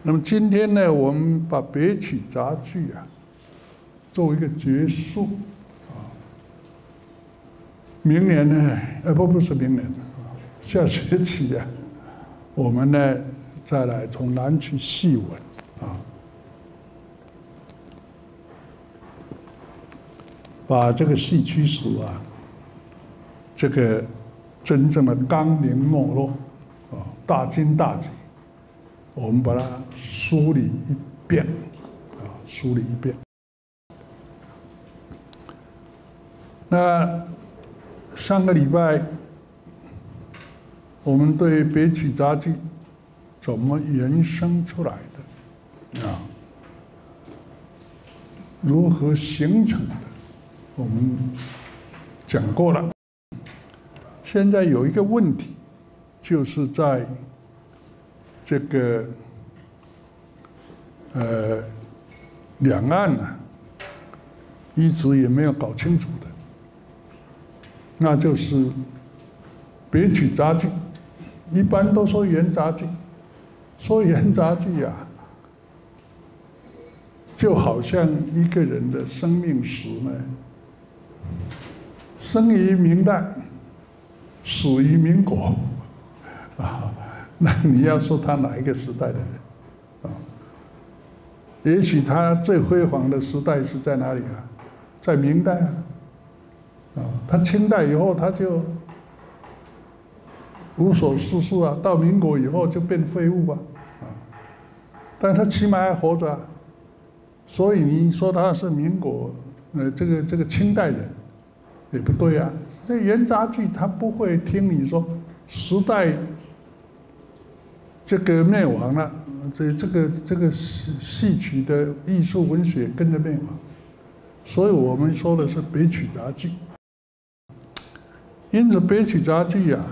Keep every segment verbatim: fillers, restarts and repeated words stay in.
那么今天呢，我们把别曲杂句啊，作为一个结束啊。明年呢，呃不不是明年啊，下学期啊，我们呢再来从南去细闻啊，把这个戏曲史啊，这个真正的纲领没落啊，大经大节，我们把它梳理一遍啊，梳理一遍。那上个礼拜，我们对别曲杂剧怎么延伸出来的啊，如何形成的，我们讲过了。现在有一个问题，就是在这个呃两岸啊，一直也没有搞清楚的，那就是别曲杂剧，一般都说元杂剧，说元杂剧啊，就好像一个人的生命史呢，生于明代，死于民国，啊，那你要说他哪一个时代的人，啊，也许他最辉煌的时代是在哪里啊？在明代啊，啊，他清代以后他就无所事事啊，到民国以后就变废物啊，啊，但他起码还活着啊，所以你说他是民国，呃，这个这个清代人，也不对啊。这元杂剧他不会听你说时代这个灭亡了，这这个这个戏戏曲的艺术文学跟着灭亡，所以我们说的是别曲杂剧。因此别曲杂剧啊，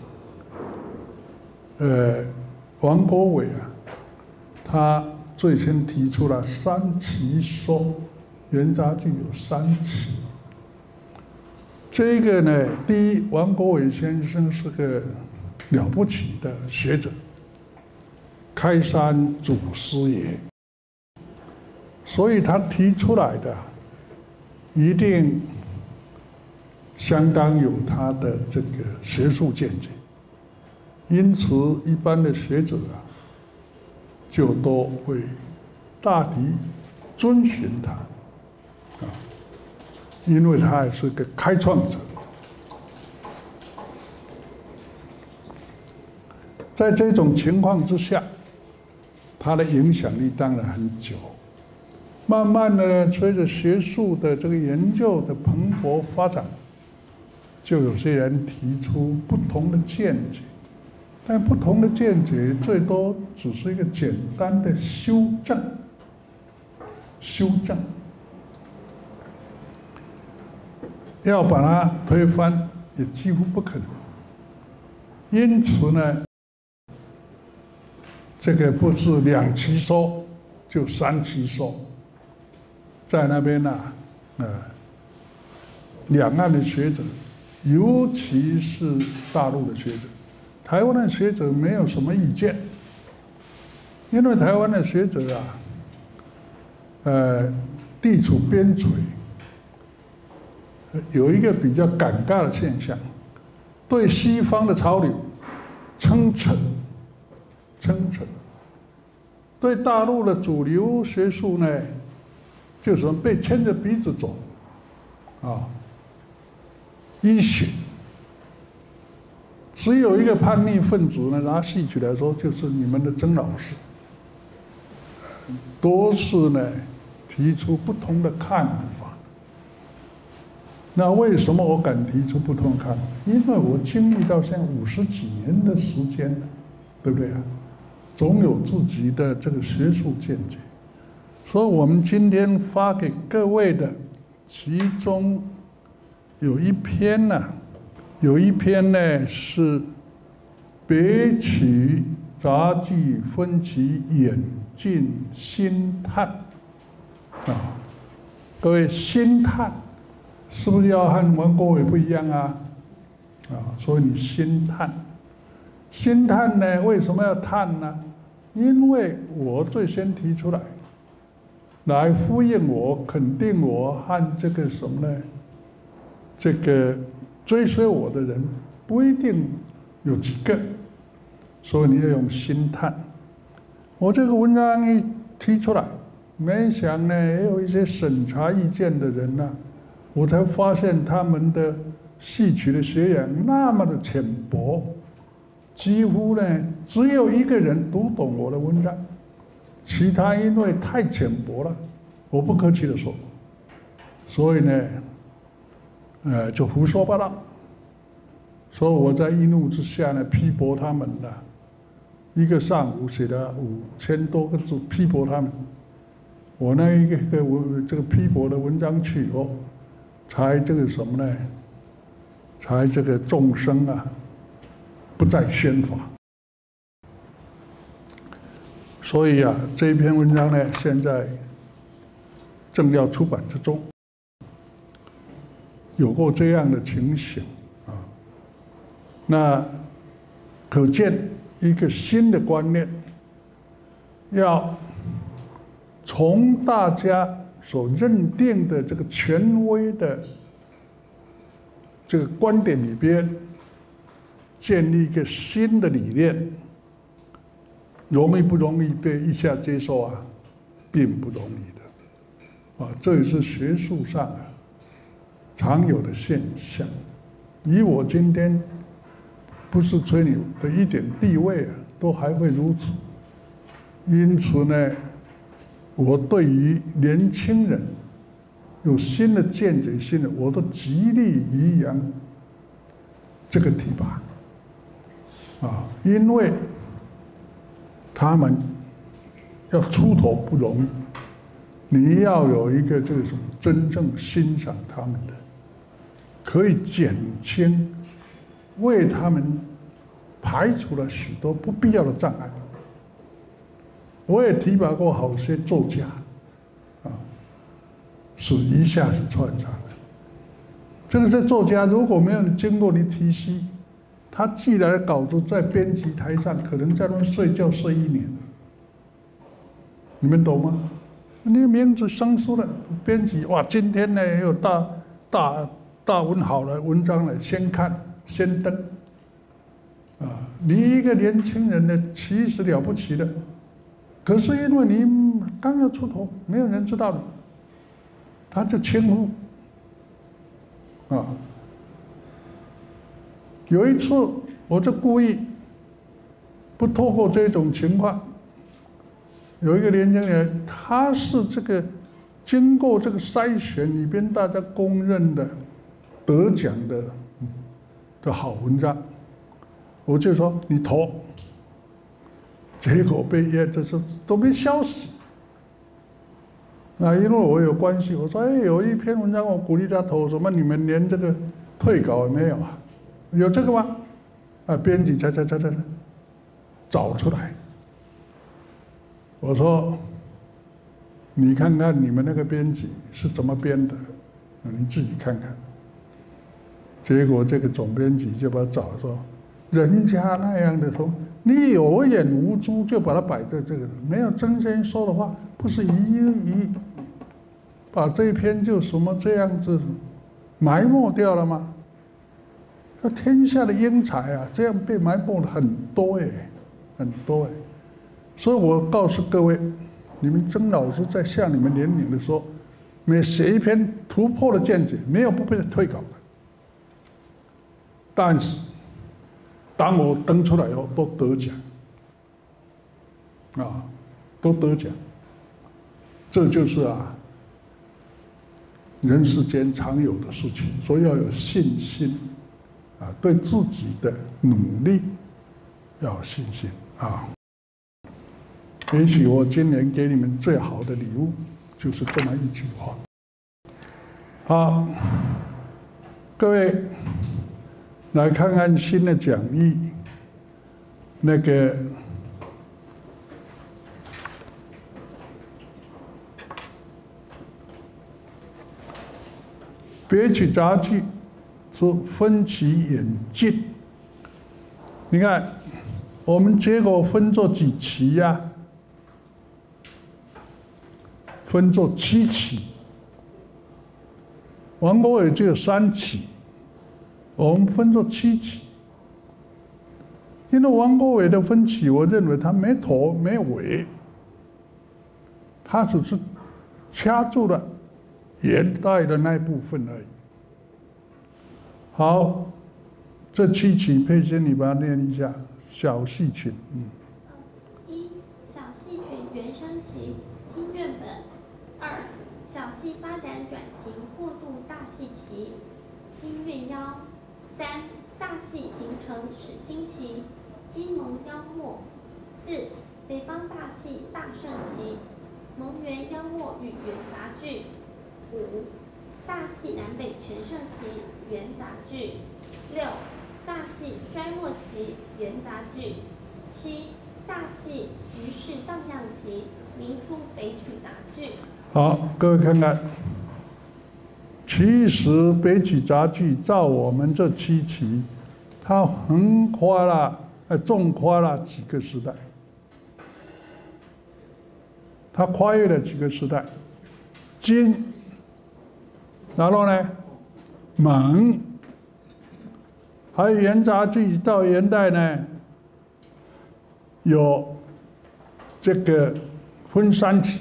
呃，王国维啊，他最先提出了三奇说，元杂剧有三奇。这个呢，第一，王国维先生是个了不起的学者，开山祖师爷，所以他提出来的一定相当有他的这个学术见解，因此一般的学者啊，就都会大体遵循他啊。因为他也是个开创者，在这种情况之下，他的影响力当然很久。慢慢的，随着学术的这个研究的蓬勃发展，就有些人提出不同的见解，但不同的见解最多只是一个简单的修正，修正。要把它推翻也几乎不可能，因此呢，这个不是两奇说，就三奇说，在那边呢、啊，呃，两岸的学者，尤其是大陆的学者，台湾的学者没有什么意见，因为台湾的学者啊，呃，地处边陲。有一个比较尴尬的现象，对西方的潮流称臣，称臣；对大陆的主流学术呢，就是被牵着鼻子走，啊，依循。只有一个叛逆分子呢，拿戏曲来说，就是你们的曾老师，都是呢提出不同的看法。那为什么我敢提出不同看法？因为我经历到现在五十几年的时间了，对不对啊？总有自己的这个学术见解。所以我们今天发给各位的，其中有一篇呢、啊，有一篇呢是别曲杂剧分其演进心叹啊，各位心叹。是不是要和王国维不一样啊？啊，所以你心叹，心叹呢？为什么要叹呢？ 因为我最先提出来，来呼应我、肯定我和这个什么呢？这个追随我的人不一定有几个，所以你要用心探。我这个文章一提出来，没想呢，也有一些审查意见的人呢、啊，我才发现他们的戏曲的学养那么的浅薄，几乎呢只有一个人读懂我的文章，其他因为太浅薄了，我不客气的说，所以呢，呃，就胡说八道。所以我在一怒之下呢，批驳他们了。一个上午写了五千多个字批驳他们，我那一个个文这个批驳的文章去以后，才这个什么呢？才这个众生啊，不再宣法。所以啊，这一篇文章呢，现在正要出版之中。有过这样的情形啊，那可见。一个新的观念，要从大家所认定的这个权威的这个观点里边，建立一个新的理念，容易不容易被一下接受啊？并不容易的，啊，这也是学术上啊常有的现象。以我今天。不是吹牛的一点地位啊，都还会如此。因此呢，我对于年轻人有新的见解、新的，我都极力宣扬这个提拔啊，因为他们要出头不容易，你要有一个这种真正欣赏他们的，可以减轻。为他们排除了许多不必要的障碍。我也提拔过好些作家，啊，是一下子窜上来。这个这作家如果没有经过你提携，他寄来的稿子在编辑台上，可能在那边睡觉睡一年。你们懂吗？那个名字生疏了，编辑哇，今天呢也有大大大文好的文章了，先看。先登，啊！你一个年轻人呢，其实了不起的，可是因为你刚要出头，没有人知道你，他就轻忽，啊！有一次，我就故意不透过这种情况，有一个年轻人，他是这个经过这个筛选里边大家公认的得奖的。的好文章，我就说你投，结果被也就是都没消息。那因为我有关系，我说哎，有一篇文章我鼓励他投，什么你们连这个退稿也没有啊？有这个吗？啊，编辑才才才才找出来。我说你看看你们那个编辑是怎么编的，你自己看看。结果这个总编辑就把他找说，人家那样的说，你有眼无珠就把它摆在这个，没有真先说的话，不是一一把这一篇就什么这样子埋没掉了吗？那天下的英才啊，这样被埋没了很多哎，很多哎。所以我告诉各位，你们曾老师在向你们年龄的时候，每写一篇突破的见解，没有不被退稿的。但是，当我登出来以后，都得奖，啊，都得奖。这就是啊，人世间常有的事情，所以要有信心，啊，对自己的努力要有信心啊。也许我今年给你们最好的礼物，就是这么一句话。好，各位。来看看新的讲义，那个别曲杂剧之分期演进。你看，我们结果分作几期呀、啊？ 分作七期，王国维只有三期，我们分作七期。因为王国维的分期，我认为他没头没尾，他只是掐住了元代的那一部分而已。好，这七期佩欣，你把它念一下。小戏群，嗯。 一、小戏群原声期，经卷本。二、小戏发展转型过渡大戏期，经院腰。三、大戏形成始兴期，金蒙妖末。四、北方大戏大盛期，蒙元妖末与元杂剧。五、大戏南北全盛期，元杂剧。六、大戏衰落期，元杂剧。七、大戏余氏荡漾期，明初北曲杂剧。 好，各位看看，其实北曲杂剧照我们这七期，它横跨了、呃，纵跨了几个时代，它跨越了几个时代，金，然后呢，蒙。还有元杂剧到元代呢，有这个分三期。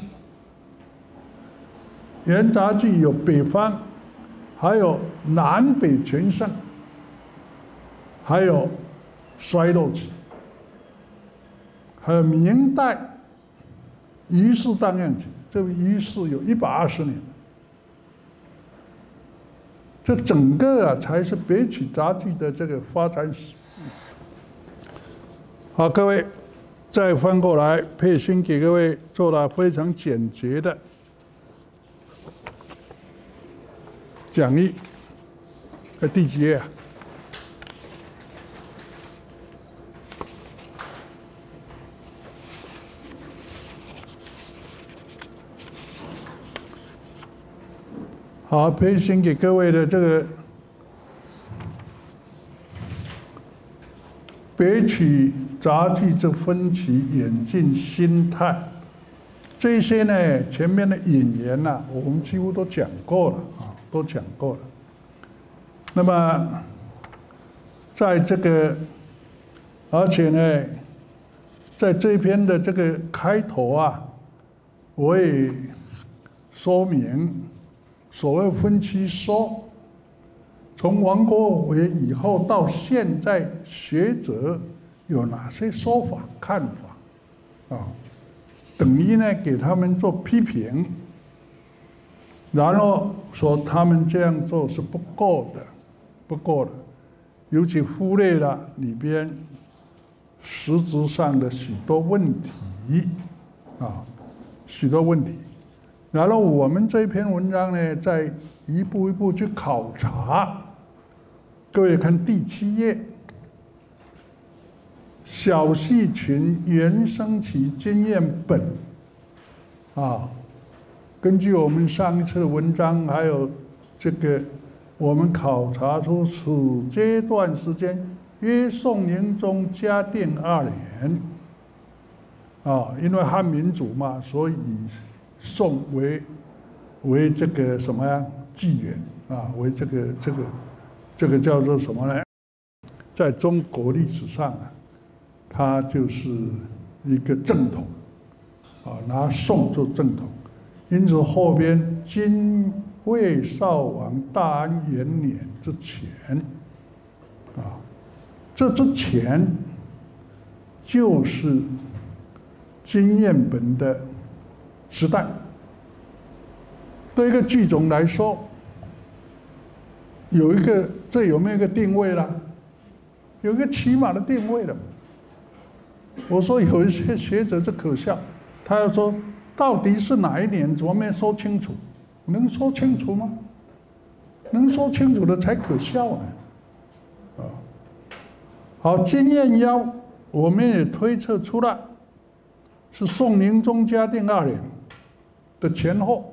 元杂剧有北方，还有南北全盛，还有衰落期，还有明代余氏荡漾期。这个余氏有一百二十年。这整个啊才是北曲杂剧的这个发展史。好，各位再翻过来，佩欣给各位做了非常简洁的讲义，在第几页啊？好，培训给各位的这个北曲杂剧这分期演进心态，这些呢，前面的引言呐、啊，我们几乎都讲过了啊，都讲过了。那么，在这个，而且呢，在这篇的这个开头啊，我也说明。所谓分期说，从王国维以后到现在，学者有哪些说法、看法啊？等于呢给他们做批评，然后说他们这样做是不够的，不够的，尤其忽略了里边实质上的许多问题啊，许多问题。然后我们这篇文章呢，再一步一步去考察。各位看第七页，小戏群原声期经验本，啊，根据我们上一次的文章，还有这个，我们考察出此阶段时间约宋宁宗嘉定二年，啊，因为汉民主嘛，所以以宋为为这个什么呀纪元啊，为这个这个这个叫做什么呢？在中国历史上啊，它就是一个正统啊，拿宋做正统，因此后边金魏少王大安元年之前啊，这之前就是经验本的时代。对一个剧种来说，有一个这有没有一个定位啦？有一个起码的定位了。我说有一些学者这可笑，他要说到底是哪一年，怎么没说清楚？能说清楚吗？能说清楚的才可笑呢。啊，好，金燕腰我们也推测出来，是宋宁宗嘉定二年的前后。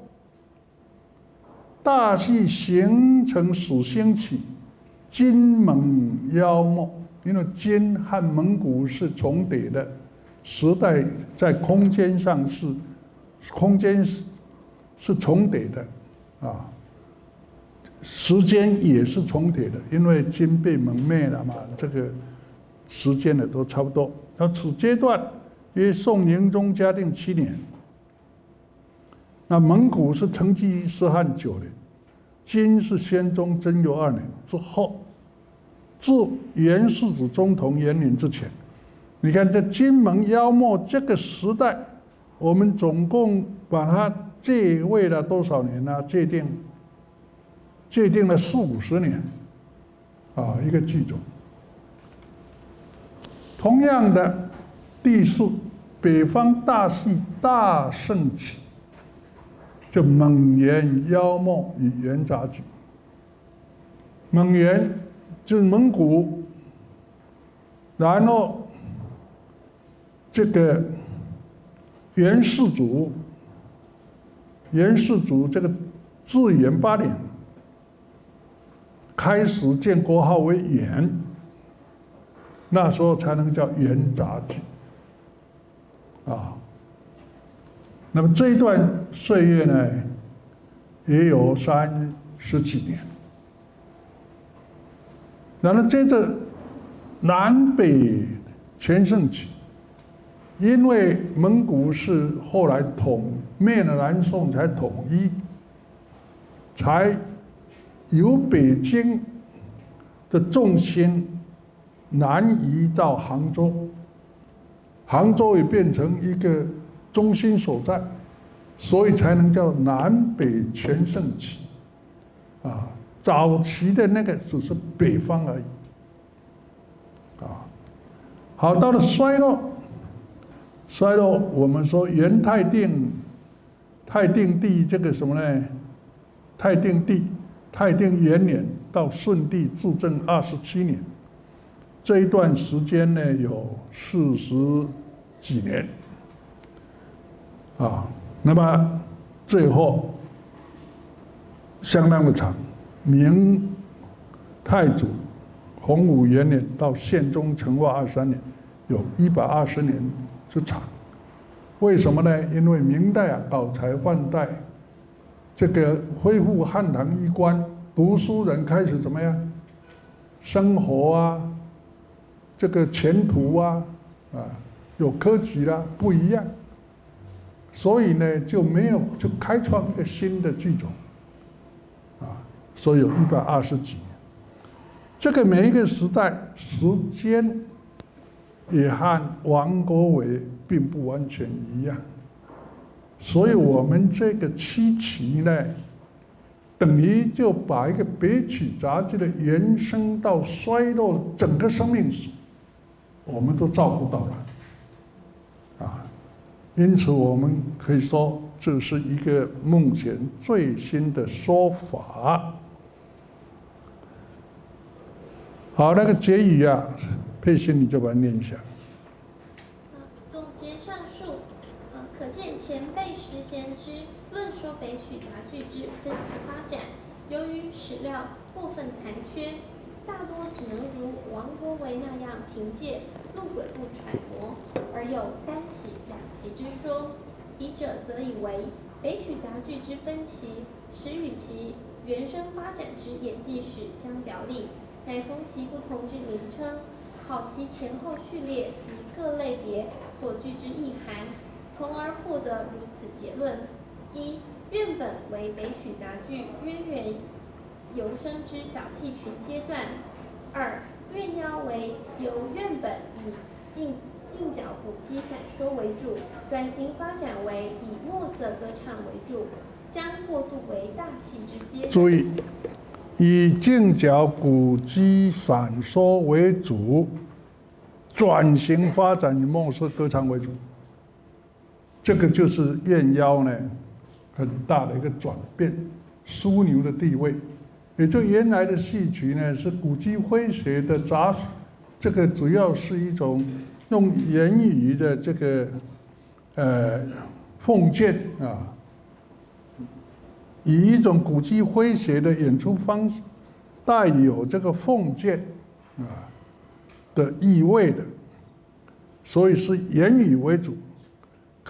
大戏形成始兴起，金蒙妖末，因为金和蒙古是重叠的，时代在空间上是空间是重叠的，啊，时间也是重叠的，因为金被蒙灭了嘛，这个时间呢都差不多。那此阶段约宋宁宗嘉定七年，那蒙古是成吉思汗九年，金是宣宗贞佑二年之后，至元世祖宗同元年之前。你看这金蒙妖末这个时代，我们总共把它界位了多少年呢？界定界定了四五十年，啊，一个剧种。同样的，第四，北方大系大盛期，就蒙元妖末与元杂举。蒙元就是蒙古，然后这个元世祖，元世祖这个至元八年开始建国号为元，那时候才能叫元杂举啊。那么这一段岁月呢，也有三十几年。然后接着南北全盛期，因为蒙古是后来统灭了南宋才统一，才由北京的重心南移到杭州，杭州也变成一个中心所在，所以才能叫南北全盛期，啊。早期的那个只是北方而已，啊，好，到了衰落，衰落，我们说元泰定，泰定帝这个什么呢？泰定帝，泰定元年到顺帝至正二十七年，这一段时间呢有四十几年，啊，那么最后相当的长。明太祖洪武元年到宪宗成化二十三年，有一百二十年之长。为什么呢？因为明代啊搞财换代，这个恢复汉唐衣冠，读书人开始怎么样？生活啊，这个前途啊，啊有科举啦，不一样。所以呢，就没有就开创一个新的剧种。所以有一百二十几年，这个每一个时代时间也和王国维并不完全一样，所以我们这个七期呢，等于就把一个北曲杂剧的原生到衰落的整个生命史，我们都照顾到了，啊，因此我们可以说这是一个目前最新的说法。好，那个结语啊，佩欣你就把它念一下。 总结上述，呃，可见前辈时贤之论说北曲杂剧之分期发展，由于史料过分残缺，大多只能如王国维那样凭借路轨部揣摩，而有三起两期之说。笔者则以为北曲杂剧之分期，实与其原生发展之演技史相表里。乃从其不同之名称，考其前后序列及各类别所具之意涵，从而获得如此结论：一、院本为北曲杂剧渊源由生之小戏群阶段；二、院妖为由院本以近近角古迹散说为主，转型发展为以墨色歌唱为主，将过渡为大戏之阶段。 注意。以近角古迹散说为主，转型发展以墨色歌唱为主，这个就是院妖呢很大的一个转变，枢纽的地位，也就原来的戏曲呢是古迹诙谐的杂，这个主要是一种用言语的这个呃奉献啊。以一种古迹诙谐的演出方式，带有这个奉献啊的意味的，所以是言语为主。可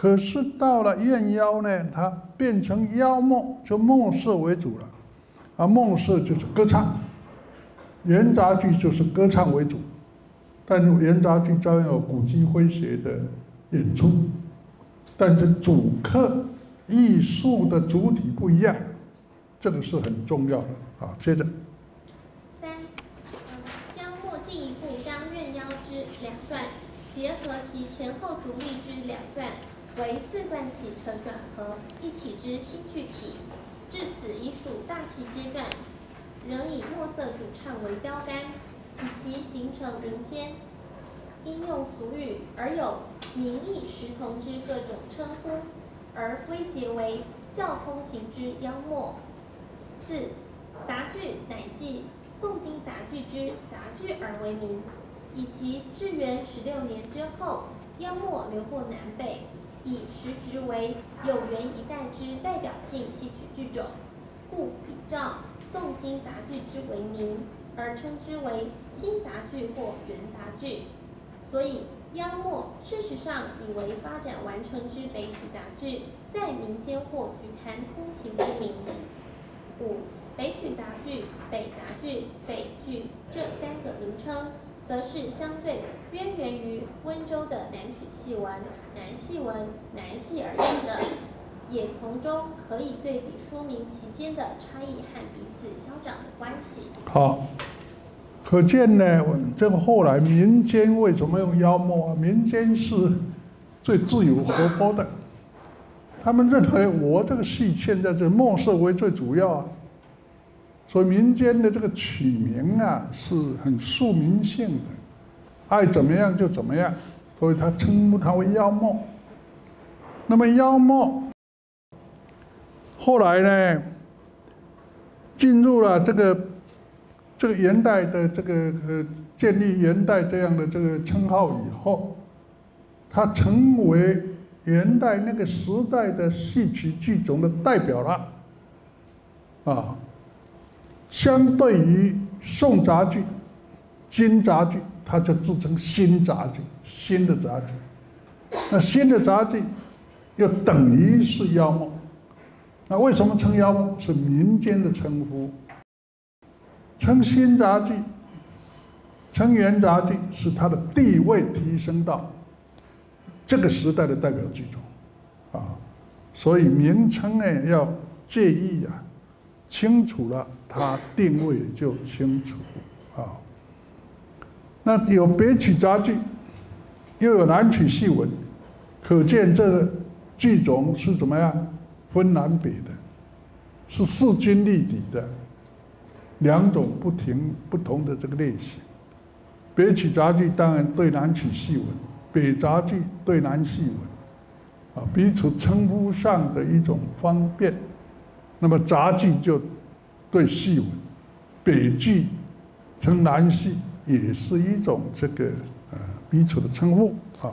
可是到了燕腰呢，它变成腰末，就末社为主了。啊，末社就是歌唱，元杂剧就是歌唱为主，但是元杂剧照样有古今诙谐的演出，但是主客艺术的主体不一样，这个是很重要的啊。接着， 三，嗯，腰末进一步将怨腰之两段结合其前后独立之两段，为四段起承转合一体之新剧体。至此已属大戏阶段，仍以墨色主唱为标杆，以其形成民间应用俗语而有名义实同之各种称呼，而归结为较通行之妖末。四，杂剧乃继宋金杂剧之杂剧而为名，以其至元十六年之后，妖末流过南北，以实质为有元一代之代表性戏曲剧种，故比照宋金杂剧之为名，而称之为新杂剧或元杂剧。所以妖末事实上已为发展完成之北曲杂剧在民间或剧坛通行之名。五，北曲杂剧、北杂剧、北剧这三个名称，则是相对渊源于温州的南曲戏文、南戏文、南戏而言的，也从中可以对比说明其间的差异和彼此消长的关系。 好，可见呢，这个后来民间为什么用妖末啊？民间是最自由活泼的，他们认为我这个戏现在这末社为最主要啊，所以民间的这个取名啊是很庶民性的，爱怎么样就怎么样，所以他称呼它为妖末。那么妖末后来呢，进入了这个这个元代的这个呃建立元代这样的这个称号以后，它成为元代那个时代的戏曲剧种的代表了，啊，相对于宋杂剧、金杂剧，它就自称新杂剧，新的杂剧。那新的杂剧又等于是妖末。那为什么称妖末？是民间的称呼。称新杂剧、称元杂剧，是它的地位提升到这个时代的代表剧种，啊，所以名称呢要介意啊，清楚了，它定位就清楚啊。那有北曲杂剧，又有南曲戏文，可见这个剧种是怎么样？分南北的，是势均力敌的两种不停不同的这个类型。北曲杂剧当然对南曲戏文，北杂剧对南戏文，啊，彼此称呼上的一种方便。那么杂剧就对戏文，北剧称南戏也是一种这个呃彼此的称呼啊。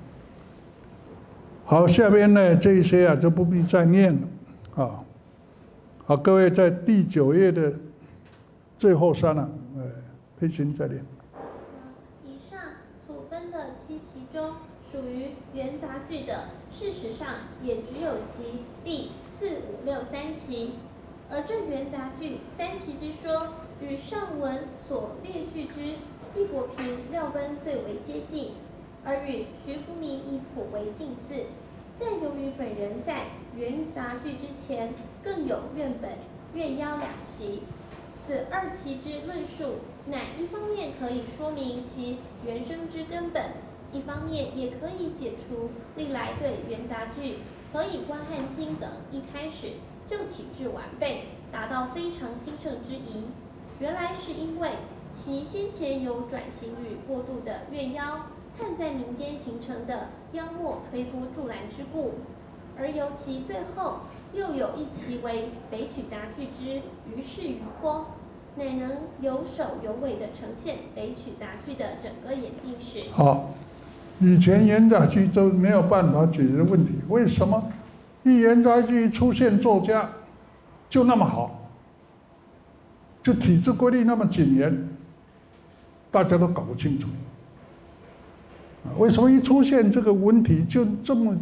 好，下边呢这一些啊就不必再念了啊。好，各位在第九页的最后三了，呃，佩琴再念。 以上所分的七期中，属于元杂剧的，事实上也只有其第四、五、六三期，而这元杂剧三期之说，与上文所列叙之纪国平、廖温最为接近，而与徐福明亦颇为近似。但由于本人在元杂剧之前更有院本、院邀两期，此二期之论述，乃一方面可以说明其原生之根本，一方面也可以解除历来对元杂剧何以关汉卿等一开始就体制完备，达到非常兴盛之疑。原来是因为其先前有转型与过渡的院邀，和在民间形成的妖末推波助澜之故，而由其最后又有一期为北曲杂剧之于是于坡，乃能有首有尾地呈现北曲杂剧的整个演进史。 好，以前元杂剧就没有办法解决问题，为什么？一元杂剧出现作家就那么好，就体制规律那么紧严，大家都搞不清楚。为什么一出现这个问题就这么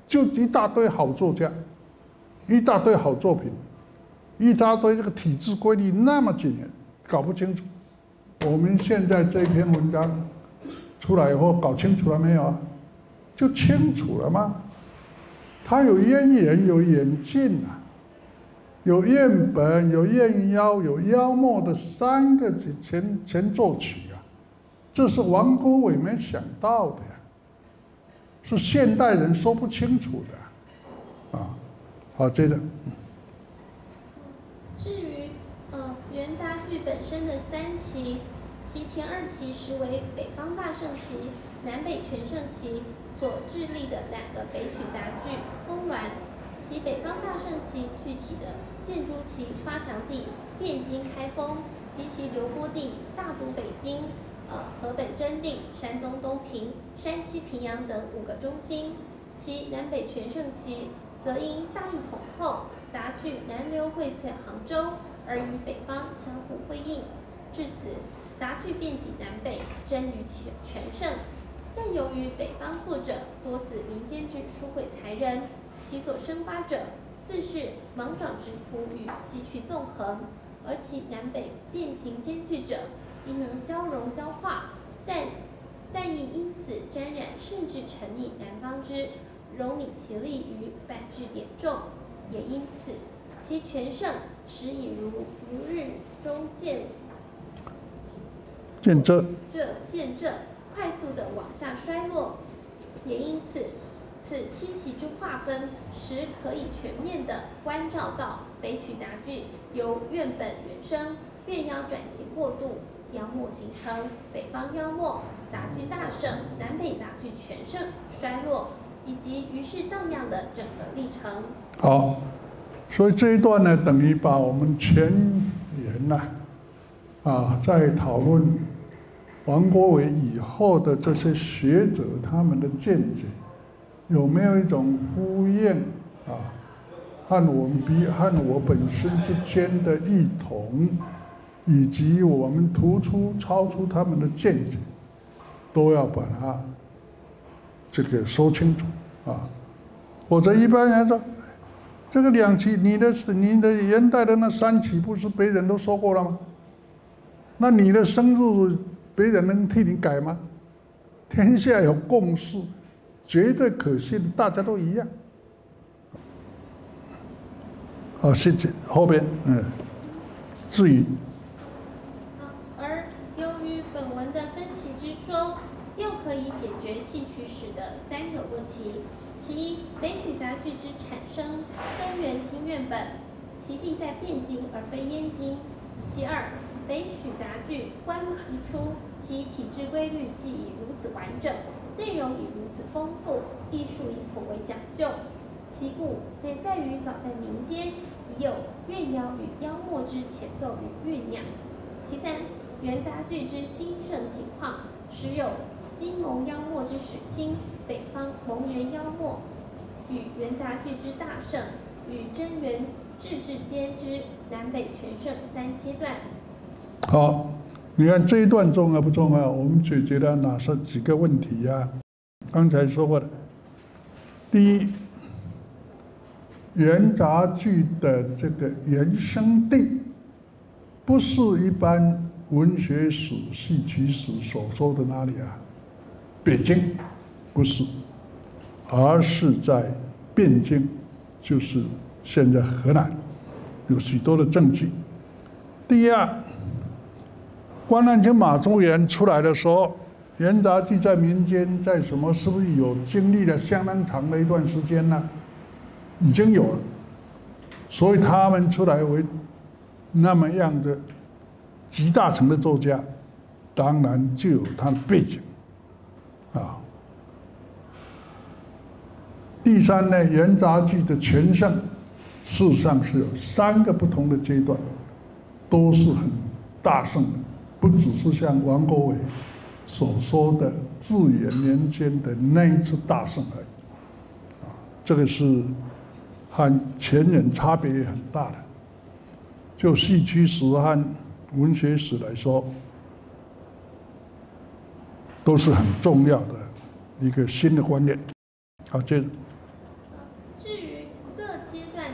就一大堆好作家，一大堆好作品，一大堆这个体制规律那么紧，搞不清楚。我们现在这篇文章出来以后，搞清楚了没有啊？就清楚了吗？它有渊源，有演进啊，有院本，有院腰，有腰末的三个前前奏曲啊，这是王国维没想到的呀，是现代人说不清楚的啊。好，接着。 至于呃元杂剧本身的三期，其前二期实为北方大盛期、南北全盛期所致力的两个北曲杂剧峰峦，其北方大盛期具体的建筑其发祥地汴京开封及其流播地大都北京、呃河北真定、山东东平、山西平阳等五个中心。其南北全盛期则因大一统后杂剧南流荟萃杭州，而与北方相互辉映。至此，杂剧遍及南北，臻于全全盛。但由于北方作者多自民间之书会才人，其所生发者自是莽爽之朴语，继续纵横；而其南北变形兼具者，亦能交融交化，但但亦因此沾染甚至沉溺南方之，蹂躏其力于板质点重，也因此其全盛时已如如日中见见证这见证快速的往下衰落，也因此此七期之划分时可以全面的关照到北曲杂剧由院本原生、院腰转型过渡、腰末形成、北方腰末、杂剧大盛、南北杂剧全盛、衰落，以及于是荡漾的整个历程。 好，所以这一段呢，等于把我们前言呐、啊，啊，在讨论王国维以后的这些学者他们的见解，有没有一种呼应啊？和我们比和我本身之间的异同，以及我们突出超出他们的见解，都要把它这个说清楚啊。或者一般人说，这个两期，你的你的元代的那三期，不是别人都说过了吗？那你的生入，别人能替你改吗？天下有共识，绝对可信，大家都一样。好，谢谢。后边，嗯，至于， 而由于本文的分歧之说，又可以解决戏曲史的三个问题：其一，北曲杂剧之产生根源经院本，其地在汴京而非燕京；其二，北曲杂剧官马一出，其体制规律既已如此完整，内容已如此丰富，艺术亦颇为讲究。其故乃在于早在民间已有院腰与腰末之前奏与酝酿。其三，元杂剧之兴盛情况，时有金蒙腰末之始兴，北方蒙元腰末，与元杂剧之大盛，与真元治治间之南北全盛三阶段。 好，你看这一段重要不重要？我们解决了哪些几个问题呀、啊？刚才说过的，第一，元杂剧的这个原生地，不是一般文学史、戏曲史所说的哪里啊？北京，不是，而是在汴京，就是现在河南，有许多的证据。第二，关南京马朱元出来的时候，元杂剧在民间在什么？是不是有经历了相当长的一段时间呢？已经有了，所以他们出来为那么样的集大成的作家，当然就有他的背景啊。第三呢，元杂剧的全盛，事实上是有三个不同的阶段，都是很大盛的。不只是像王国维所说的至元年间的那一次大盛而已，啊，这个是和前人差别也很大的。就戏曲史和文学史来说，都是很重要的一个新的观念。好，接着。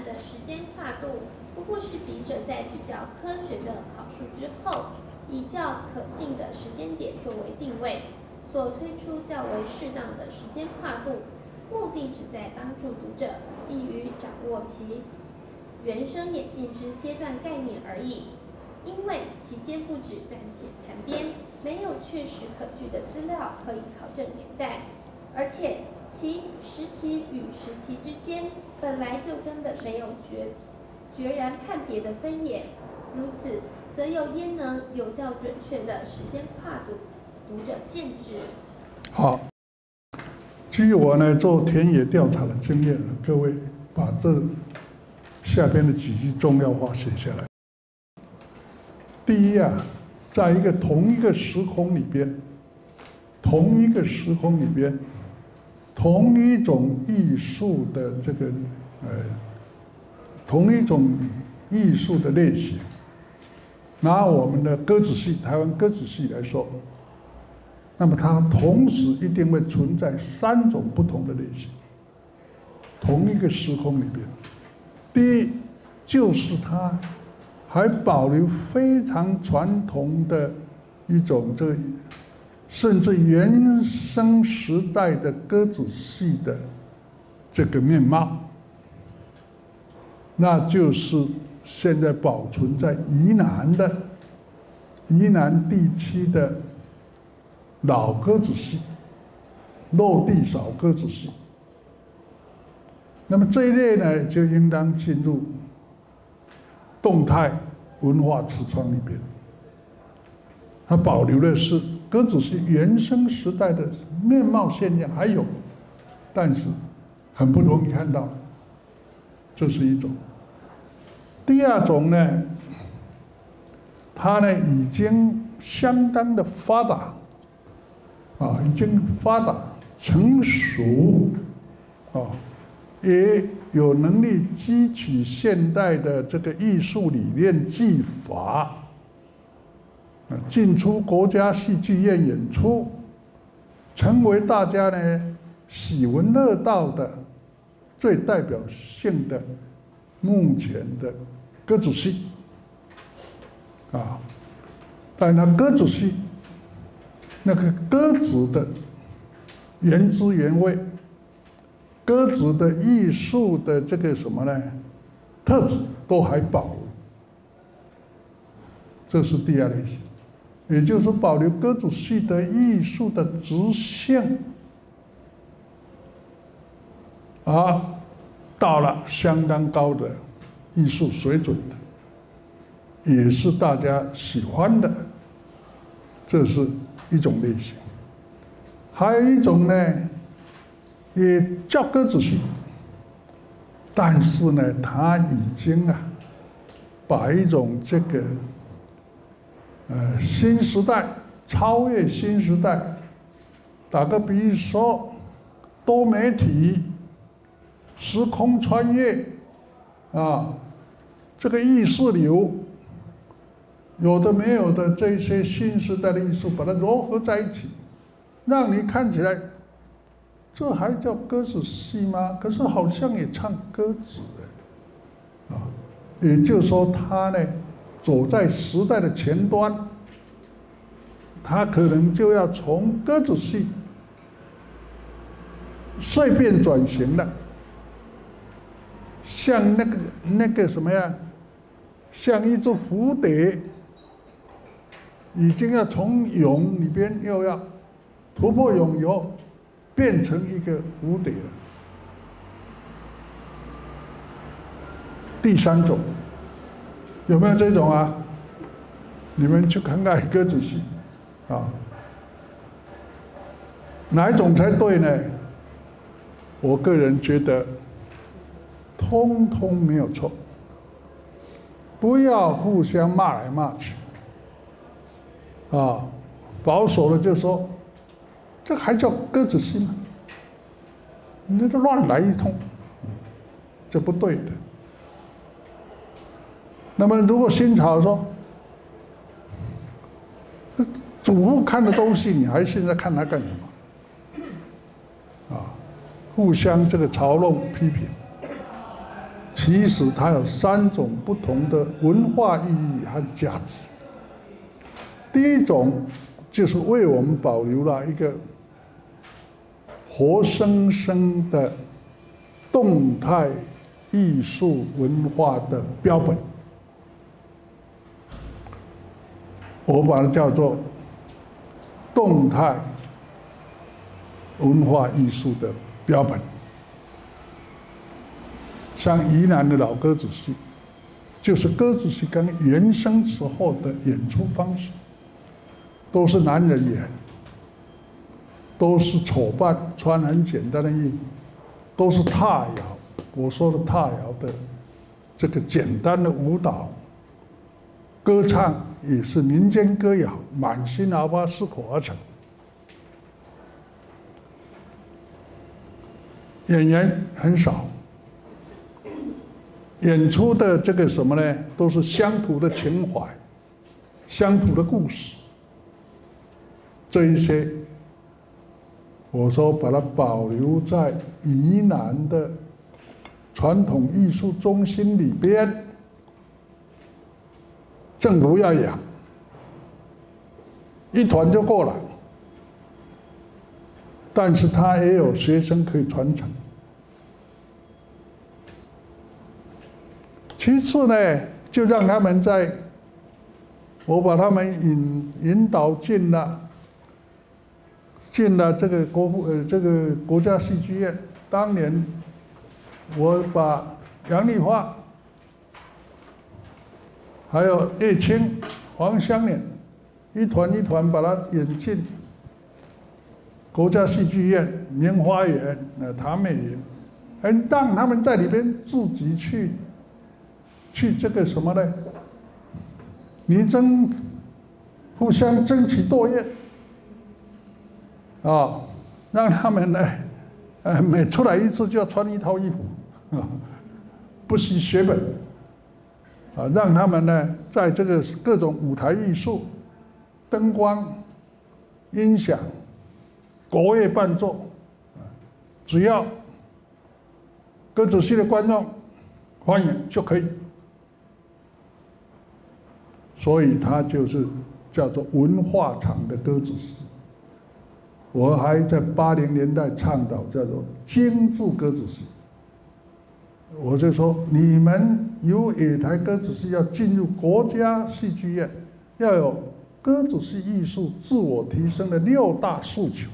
的时间跨度，不过是笔者在比较科学的考述之后，以较可信的时间点作为定位，所推出较为适当的时间跨度，目的只在帮助读者易于掌握其原生演进之阶段概念而已。因为其间不止断简残编，没有确实可据的资料可以考证年代，而且其时期与时期之间本来就根本没有决决然判别的分野，如此则又焉能有较准确的时间跨度？读者见之。 好，基于我呢做田野调查的经验，各位把这下边的几句重要话写下来。第一啊，在一个同一个时空里边，同一个时空里边，同一种艺术的这个呃，同一种艺术的类型，拿我们的歌仔戏，台湾歌仔戏来说，那么它同时一定会存在三种不同的类型，同一个时空里边。第一，就是它还保留非常传统的一种这个，甚至原生时代的歌子戏的这个面貌，那就是现在保存在宜兰的宜兰地区的老歌子戏，落地扫歌子戏。那么这一类呢，就应当进入动态文化橱窗里边，它保留的是歌仔戏原生时代的面貌现象，还有，但是很不容易看到，这是一种。第二种呢，它呢已经相当的发达，啊，已经发达成熟，啊，也有能力汲取现代的这个艺术理念技法，啊，进出国家戏剧院演出，成为大家呢喜闻乐道的最代表性的目前的歌仔戏，啊，但它歌仔戏那个歌子的原汁原味，歌子的艺术的这个什么呢特质都还保留，这是第二类型，也就是保留歌仔戏的艺术的直性，而到了相当高的艺术水准的，也是大家喜欢的，这是一种类型。还有一种呢，也叫歌仔戏，但是呢，它已经啊，把一种这个呃新时代超越新时代，打个比喻说，多媒体、时空穿越啊，这个意识流，有的没有的这些新时代的艺术，把它融合在一起，让你看起来，这还叫歌仔戏吗？可是好像也唱歌子啊，也就是说，他呢走在时代的前端，他可能就要从歌仔戏碎片转型了，像那个那个什么呀，像一只蝴蝶，已经要从蛹里边又要突破蛹以后，变成一个蝴蝶了。第三种，有没有这种啊？你们去看看歌仔戏，啊，哪一种才对呢？我个人觉得，通通没有错。不要互相骂来骂去，啊，保守的就说，这还叫歌仔戏吗？你这乱来一通，这不对的。那么如果新潮说，祖父看的东西，你还现在看它干什么？啊，互相这个嘲弄批评， 其实它有三种不同的文化意义和价值。第一种就是为我们保留了一个活生生的动态艺术文化的标本，我把它叫做动态文化艺术的标本。像宜兰的老歌子戏，就是歌子戏跟原声时候的演出方式，都是男人演，都是丑扮，穿很简单的衣服，都是踏摇。我说的踏摇的这个简单的舞蹈，歌唱也是民间歌谣，满心熬八适口而成。演员很少。演出的这个什么呢，都是乡土的情怀、乡土的故事，这一些，我说把它保留在宜兰的传统艺术中心里边，政府要养，一团就够了，但是它也有学生可以传承。其次呢，就让他们在，我把他们引引导进了，进了这个国呃这个国家戏剧院。当年我把杨丽花，还有叶青、黄香莲，一团一团把它引进国家戏剧院、明花园、呃唐美云，还让他们在里边自己去。去这个什么呢？拟真，互相争奇斗艳，啊，让他们呢，呃，每出来一次就要穿一套衣服，啊，不惜血本，啊，让他们呢，在这个各种舞台艺术、灯光、音响、国乐伴奏，只要歌仔戏的观众欢迎就可以。所以它就是叫做文化场的歌子戏。我还在八零年代倡导叫做精致歌子戏。我就说，你们有野台歌子戏要进入国家戏剧院，要有歌子戏艺术自我提升的六大诉求。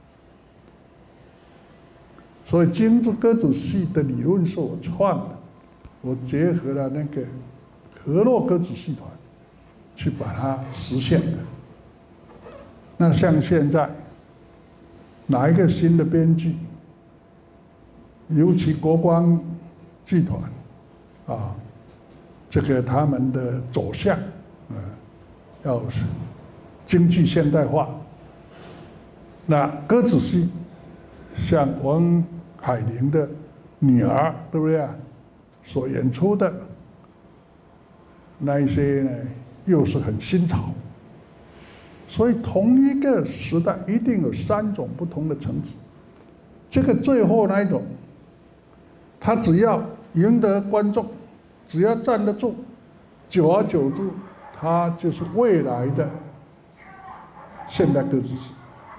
所以精致歌子戏的理论是我创的，我结合了那个河洛歌子戏团。去把它实现的。那像现在，哪一个新的编剧，尤其国光剧团，啊，这个他们的走向，啊，要京剧现代化。那歌仔戏，像王海玲的女儿，对不对啊？所演出的那一些呢？又是很新潮，所以同一个时代一定有三种不同的层次。这个最后那一种，他只要赢得观众，只要站得住，久而久之，他就是未来的现代歌仔戏。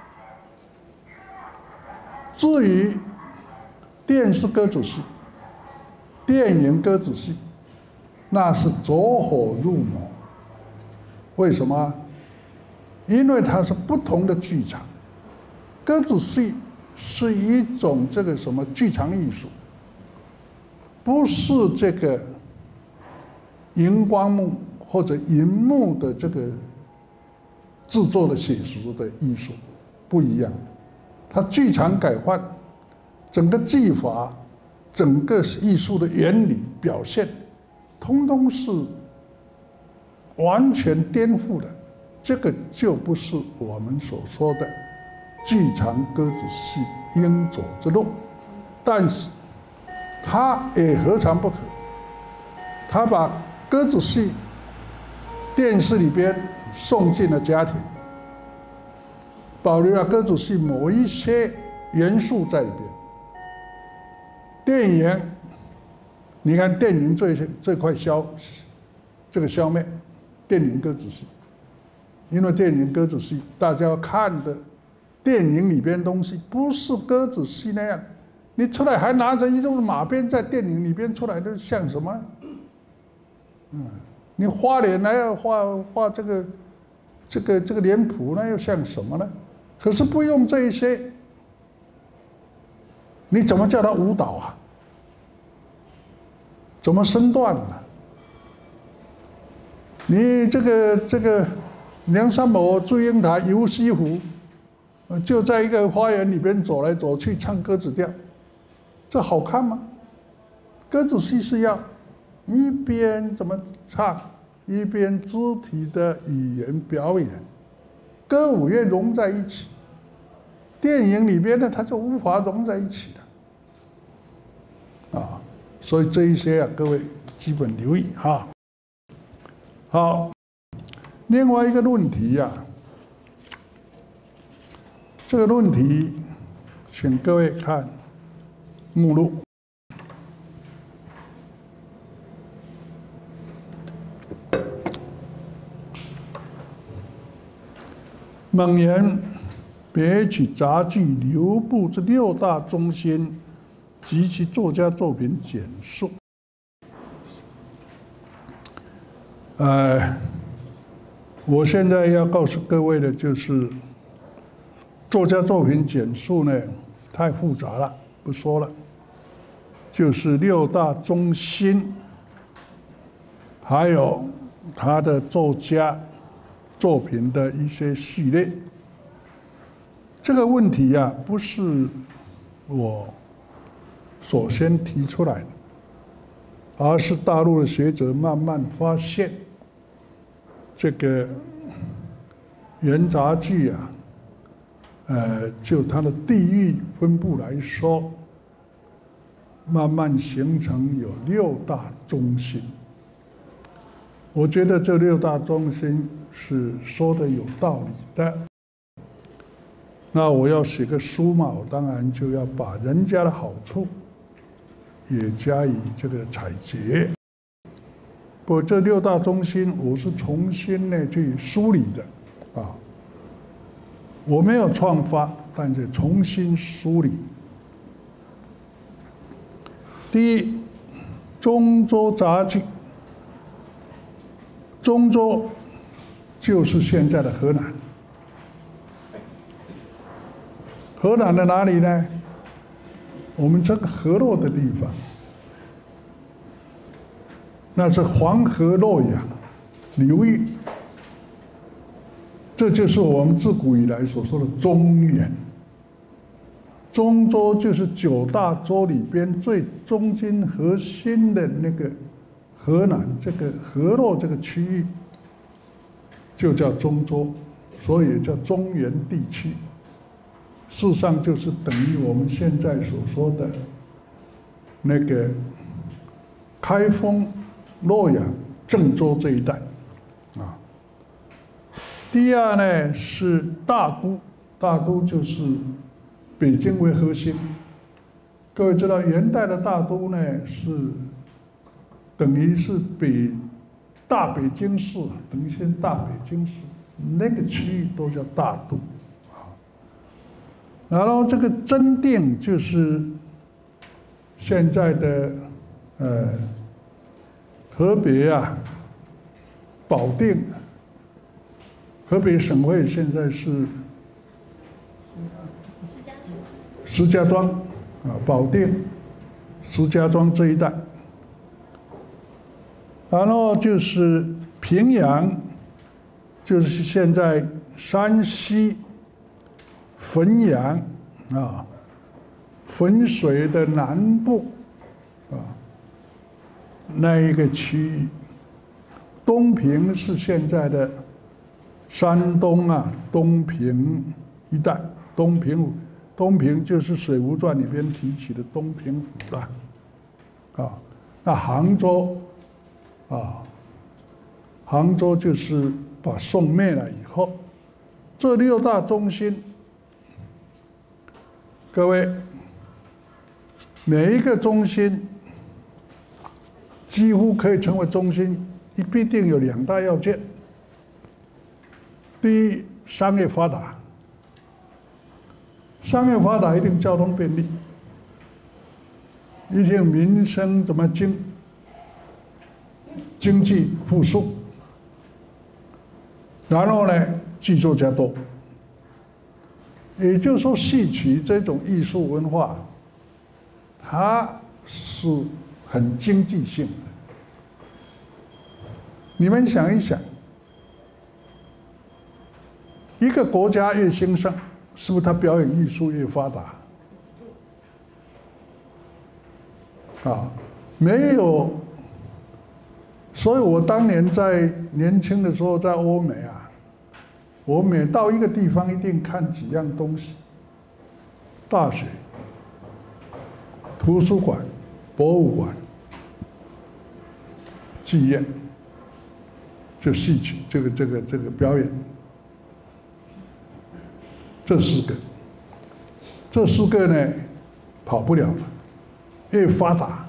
至于电视歌仔戏、电影歌仔戏，那是走火入魔。为什么？因为它是不同的剧场。歌仔戏是一种这个什么剧场艺术，不是这个荧光幕或者银幕的这个制作的写实的艺术不一样。它剧场改换，整个技法、整个艺术的原理表现，通通是完全颠覆的，这个就不是我们所说的剧场歌仔戏应走之路。但是，它也何尝不可？他把歌仔戏电视里边送进了家庭，保留了歌仔戏某一些元素在里边。电影你看电影最最快消这个消灭电影歌仔戏，因为电影歌仔戏大家看的电影里边东西不是歌仔戏那样，你出来还拿着一种马鞭在电影里边出来，都像什么？嗯，你画脸还要画画这个这个这个脸谱，那又像什么呢？可是不用这一些，你怎么叫它舞蹈啊？怎么身段呢？你这个这个梁山伯、祝英台游西湖，就在一个花园里边走来走去唱歌子调，这好看吗？歌子戏是要一边怎么唱，一边肢体的语言表演，歌舞乐融在一起。电影里边呢，它就无法融在一起的，啊，所以这一些啊，各位基本留意哈。好，另外一个论题呀、啊，这个论题，请各位看目录。蒙言别曲杂剧流布之六大中心及其作家作品简述。呃，我现在要告诉各位的就是，作家作品简述呢太复杂了，不说了。就是六大中心，还有他的作家作品的一些序列。这个问题呀、啊，不是我首先提出来的，而是大陆的学者慢慢发现，这个元杂剧啊，呃，就它的地域分布来说，慢慢形成有六大中心。我觉得这六大中心是说的有道理的。那我要写个书嘛，我当然就要把人家的好处也加以这个采撷。不过这六大中心，我是重新呢去梳理的，啊，我没有创发，但是重新梳理。第一，中州杂剧，中州就是现在的河南。河南的哪里呢？我们这个河洛的地方，那是黄河洛阳流域，这就是我们自古以来所说的中原。中州就是九大洲里边最中间核心的那个河南这个河洛这个区域，就叫中州，所以叫中原地区。事实上就是等于我们现在所说的那个开封、洛阳、郑州这一带，啊。第二呢是大都，大都就是北京为核心。各位知道元代的大都呢是等于是北大北京市，等于现在大北京市那个区域都叫大都。然后这个真定就是现在的呃河北啊，保定，河北省会现在是石家庄啊，保定、石家庄这一带。然后就是平阳，就是现在山西汾阳啊，汾水的南部啊，那一个区域。东平是现在的山东啊，东平一带。东平，东平就是《水浒传》里边提起的东平府了啊。那杭州啊，杭州就是把宋灭了以后，这六大中心。各位，每一个中心几乎可以成为中心，一必定有两大要件：第一，商业发达，商业发达一定交通便利，一定民生怎么经经济复苏，然后呢，剧作家多。也就是说，戏曲这种艺术文化，它是很经济性的。你们想一想，一个国家越兴盛，是不是它表演艺术越发达？啊，没有。所以我当年在年轻的时候，在欧美啊。我每到一个地方，一定看几样东西：大学、图书馆、博物馆、剧院，就戏曲这个这个这个表演，这四个，这四个呢，跑不了了。越发达，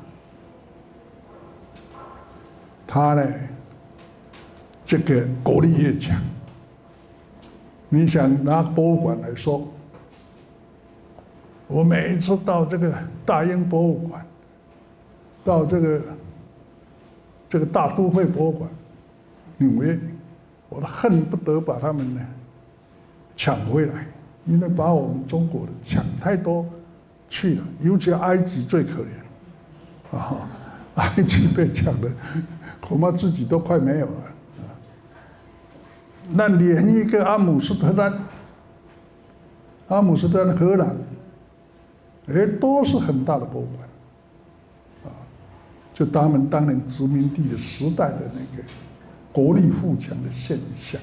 它呢，这个国力越强。你想拿博物馆来说，我每一次到这个大英博物馆，到这个这个大都会博物馆，纽约，我都恨不得把他们呢抢回来，因为把我们中国的抢太多去了，尤其埃及最可怜，啊，埃及被抢的恐怕自己都快没有了。那连一个阿姆斯特丹、阿姆斯特丹荷兰，哎，都是很大的博物馆，啊，就他们当年殖民地的时代的那个国力富强的现象。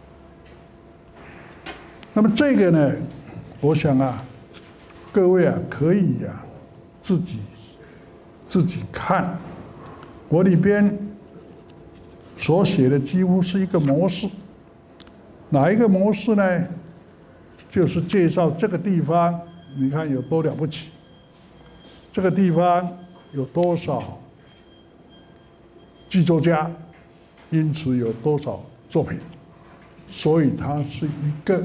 那么这个呢，我想啊，各位啊，可以啊，自己自己看，我里边所写的几乎是一个模式。哪一个模式呢？就是介绍这个地方，你看有多了不起，这个地方有多少剧作家，因此有多少作品，所以它是一个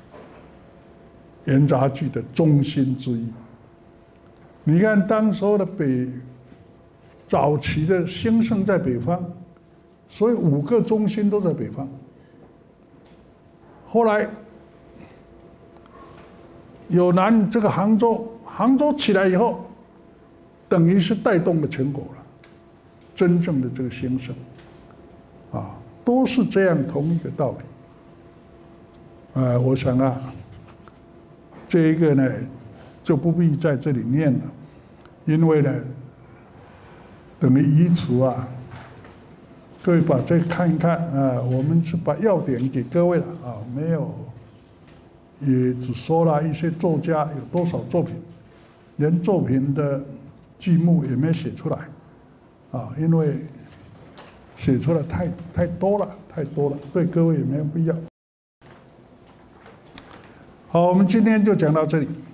元杂剧的中心之一。你看当时候的北早期的兴盛在北方，所以五个中心都在北方。后来有南这个杭州，杭州起来以后，等于是带动了全国了，真正的这个兴盛，啊，都是这样同一个道理。呃，我想啊，这一个呢就不必在这里念了，因为呢，等于以此啊。各位把这看一看啊，我们是把要点给各位了啊，没有，也只说了一些作家有多少作品，连作品的剧目也没写出来，啊，因为写出来太太多了，太多了，对各位也没有必要。好，我们今天就讲到这里。